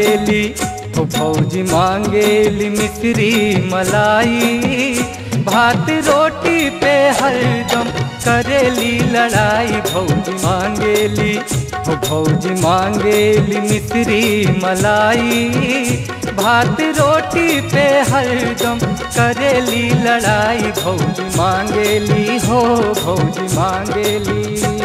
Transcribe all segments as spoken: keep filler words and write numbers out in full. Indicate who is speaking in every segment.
Speaker 1: मांगेली हो भौजी मांगेली मिश्री मलाई। भात रोटी पे हरदम करेली लड़ाई भौजी मांगेली हो भौजी मांगेली मिश्री मलाई। भात रोटी पे हरदम करेली लड़ाई भौजी मांगेली हो भौजी मांगेली।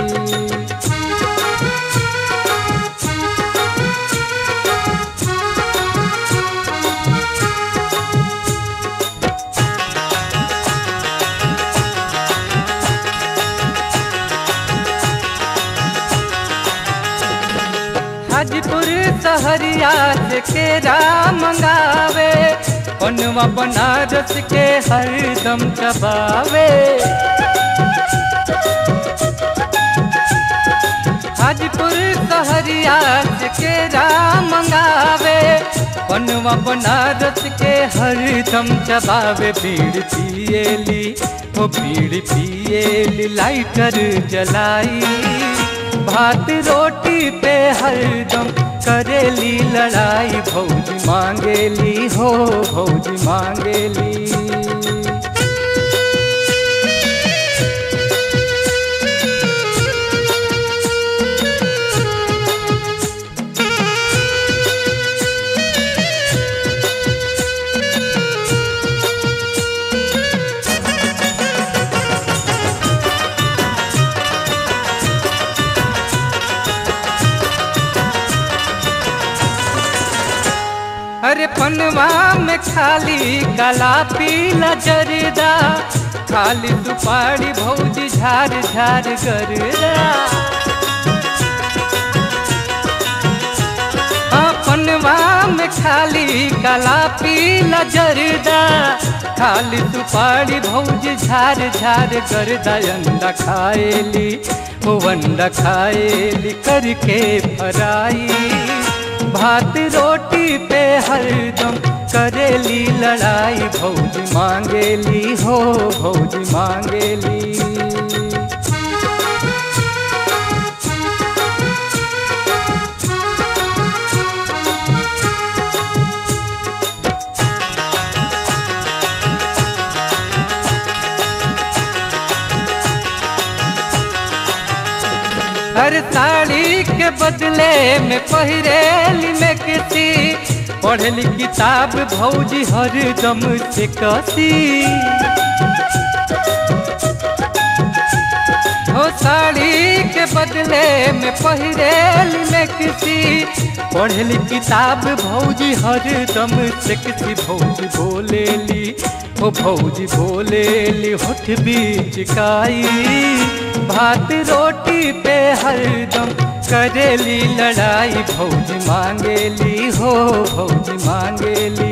Speaker 1: हाजीपुर सहरिया से केरा मंगावे पनवा बनारस के हरदम चबावे। हाजीपुर सहरिया से केरा मंगावे पनवा बनारस के हरदम चबावे। बीड़ पिएली वो बीड़ पिएली लाइटर जलाई। भात रोटी पे हरदम करेली लड़ाई भौजी मांगेली हो भौजी मांगेली। अरे पनवा में खाली काला पीला जरदा खाली सुपारी भौजी झार झार गरदा। हाँ पनवा में खाली काला पीला जरदा खाली सुपारी भौजी झार झार गरदा। अंडा खाएली वो अंडा खाएली करके फराई। भात रोटी पे हरदम करेली लड़ाई भौजी मांगेली हो भौजी मांगेली। हर साड़ी के बदले में पहिरेली में किसी पढ़ली किताब भौजी हरदम से कसी। हो साड़ी के बदले में पहिरेली में किसी पढ़ली किताब भौजी हरदम से किसी। भौजी बोलेली हो भौजी बोलेली होठ बीचकाई। भात रोटी पे हरदम करेली लड़ाई भौजी मांगेली हो भौजी मांगेली।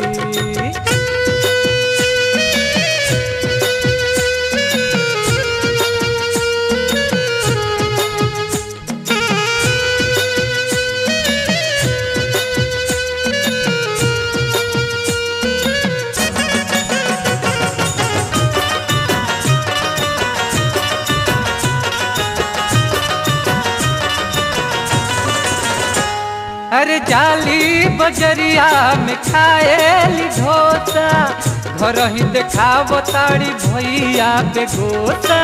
Speaker 1: अरे जाली बजरिया में खाएली ढोसा घर ही देखाव ताड़ी भैया पे गोसा।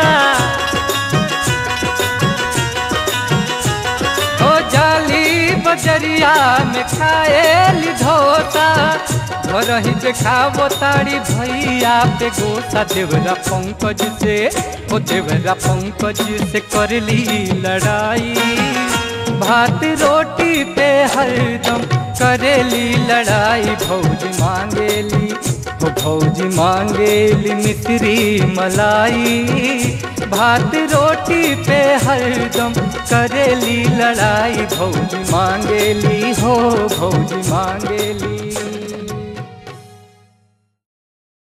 Speaker 1: ओ जाली बजरिया में खाएली ढोसा घर ही देखाव ताड़ी भैया पे गोसा। देवरा पंकज से ओ देवरा पंकज से करली लड़ाई। भात रोटी पे हरदम करेली लड़ाई भौजी मांगेली हो भौजी मांगेली मिश्री मलाई। भात रोटी पे हरदम करेली लड़ाई भौजी मांगेली हो भौजी मांगेली।